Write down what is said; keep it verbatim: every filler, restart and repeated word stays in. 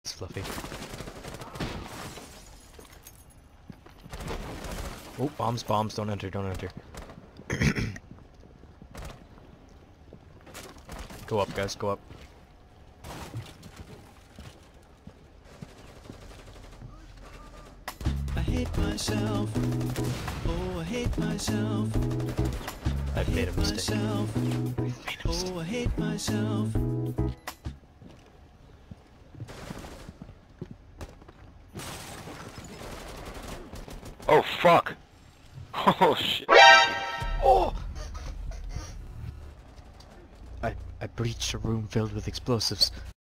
It's Fluffy. Oh, bombs, bombs, don't enter, don't enter. Go up, guys, go up. I hate myself. Oh, I hate myself. I've made a mistake. Myself. We've made a mistake. Oh, I hate myself. Oh fuck! Oh shit! Oh! I, I breached a room filled with explosives.